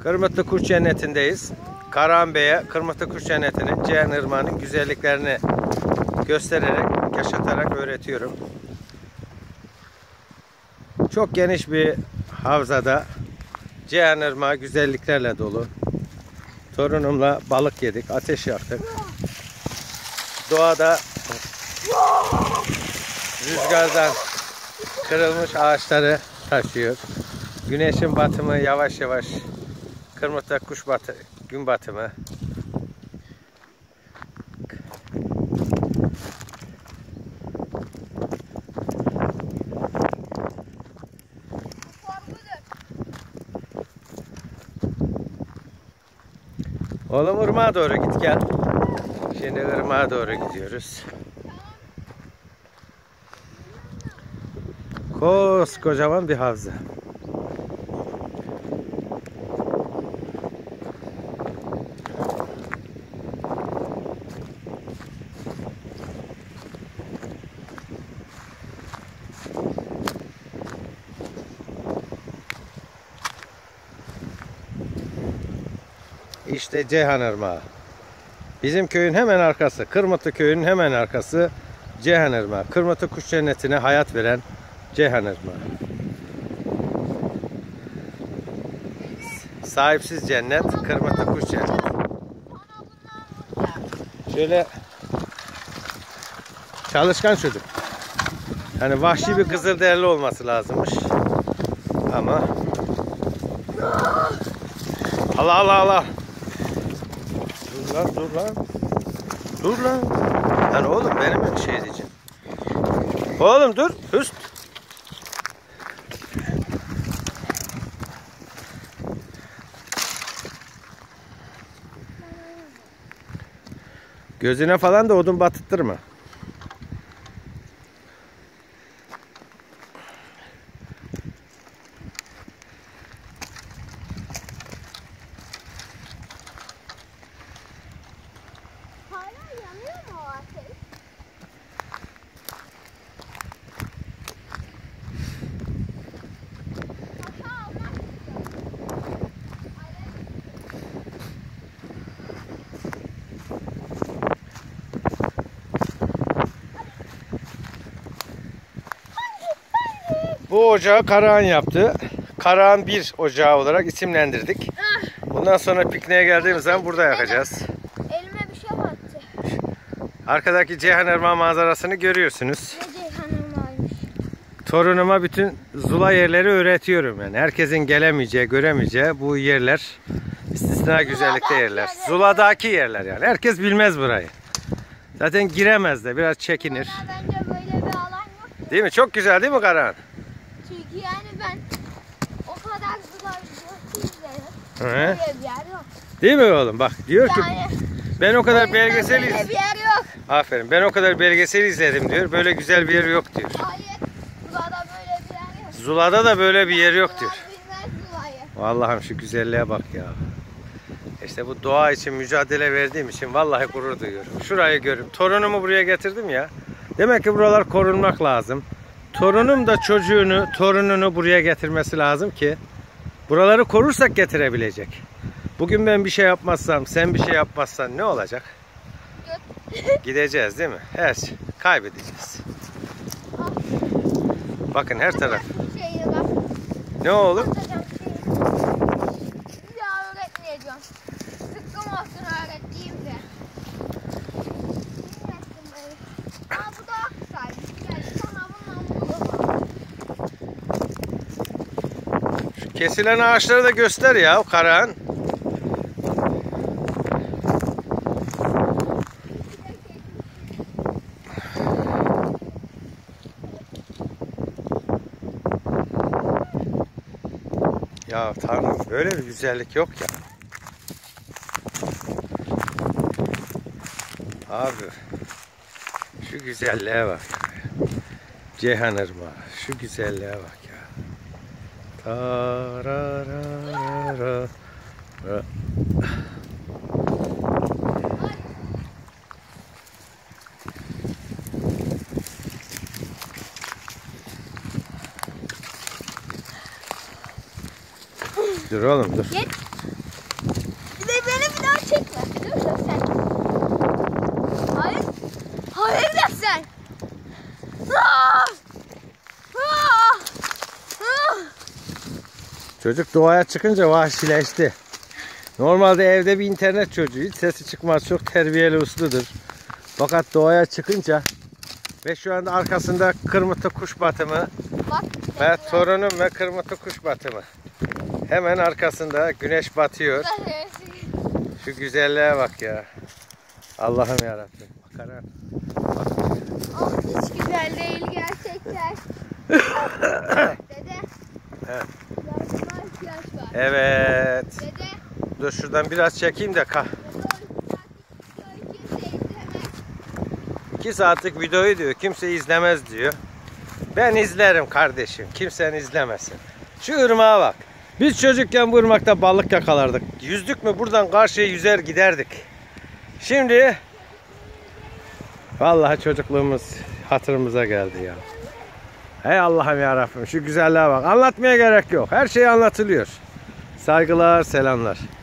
Kırmıtlı Kuş Cenneti'ndeyiz. Karahan Bey'e Kırmıtlı Kuş Cenneti'nin, Ceyhan Irmağı'nın güzelliklerini göstererek, yaşatarak öğretiyorum. Çok geniş bir havzada Ceyhan Irmağı güzelliklerle dolu. Torunumla balık yedik, ateş yaktık. Doğada rüzgardan kırılmış ağaçları taşıyor. Güneşin batımı yavaş yavaş, Kırmıtlı kuş gün batımı. Oğlum ırmağa doğru git gel. Şimdi ırmağa doğru gidiyoruz. Koskocaman bir havza. İşte Ceyhan Irmağı. Bizim köyün hemen arkası, Kırmıtlı köyünün hemen arkası Ceyhan Irmağı. Kırmıtlı Kuş Cenneti'ne hayat veren Ceyhan Irmağı. Sahipsiz cennet, Kırmıtlı Kuş Cenneti. Şöyle çalışkan çocuk. Hani vahşi bir kızılderili olması lazımmış. Ama Allah Allah Allah. Dur lan, dur lan. Dur lan. Lan oğlum benim şey diyeceğim. Oğlum dur. Hüst. Gözüne falan da odun batıttırma. Bu ocağı Karahan yaptı. Karahan 1 ocağı olarak isimlendirdik. Bundan sonra pikniğe geldiğimiz zaman burada yakacağız. Elime bir şey battı. Arkadaki Ceyhan Irmağı manzarasını görüyorsunuz. Ne Ceyhan Irmağı'ymış. Torunuma bütün zula yerleri öğretiyorum yani. Herkesin gelemeyeceği, göremeyeceği bu yerler istisna güzellikte yerler. Zula'daki yerler yani. Herkes bilmez burayı. Zaten giremez de, biraz çekinir. Bence böyle bir alan yok. Değil mi? Çok güzel değil mi Karahan? Çünkü yani ben o kadar Zula izledim. Hı. Böyle bir yer yok. Değil mi oğlum? Bak diyor ki Yani ben o kadar belgesel böyle bir yer yok. Aferin. Ben o kadar belgesel izledim diyor. Böyle güzel bir yer yok diyor. Hayır. Zula'da böyle bir yer yok. Zula'da da böyle bir yer yok diyor. Zula bilmez Zula'yı. Allah'ım şu güzelliğe bak ya. İşte bu doğa için mücadele verdiğim için vallahi gurur duyuyorum. Şurayı görüp torunumu buraya getirdim ya. Demek ki buralar korunmak lazım. Torunum da torununu buraya getirmesi lazım ki buraları korursak getirebilecek. Bugün ben bir şey yapmazsam, sen bir şey yapmazsan ne olacak? Gideceğiz değil mi? Her şey kaybedeceğiz. Bakın her taraf. Ne oğlum? Ya öğretmeyeceğim. Sıkkım olsun öğrettiğimde. Aa bu da aksaydı. Yani sana bundan bulamam. Şu kesilen ağaçları da göster ya Karahan. Ya Tanrım böyle bir güzellik yok ya. Abi şu güzelliğe bak ya. Ceyhan Irmağı şu güzelliğe bak ya. Tararara. Dur oğlum dur. Git. Bir de beni bir daha çekme. Dur dur sen. Hayır. Hayır da sen. Ah! Ah! Ah! Çocuk doğaya çıkınca vahşileşti. Normalde evde bir internet çocuğu. Hiç sesi çıkmaz. Çok terbiyeli, usludur. Fakat doğaya çıkınca ve şu anda arkasında kırmızı kuş batımı Bak. ve torunum ve kırmızı kuş batımı. Hemen arkasında güneş batıyor. Şu güzelliğe bak ya. Allah'ım yarabbim. Bakara. Ah, hiç güzel değil gerçekten. Dede. Evet. Yardıma ihtiyaç var. Evet. Dede. Dur şuradan biraz çekeyim de Dede, o 2 saatlik videoyu diyor kimse izlemez diyor. Ben izlerim kardeşim. Kimsenin izlemesin. Şu ırmağa bak. Biz çocukken bu ırmakta balık yakalardık. Yüzdük mü buradan karşıya yüzer giderdik. Şimdi vallahi çocukluğumuz hatırımıza geldi ya. Hey Allah'ım yarabbim şu güzelliğe bak. Anlatmaya gerek yok. Her şey anlatılıyor. Saygılar, selamlar.